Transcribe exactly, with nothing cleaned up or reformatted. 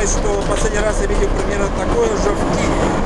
что последний раз я видел примерно такое же в Киеве.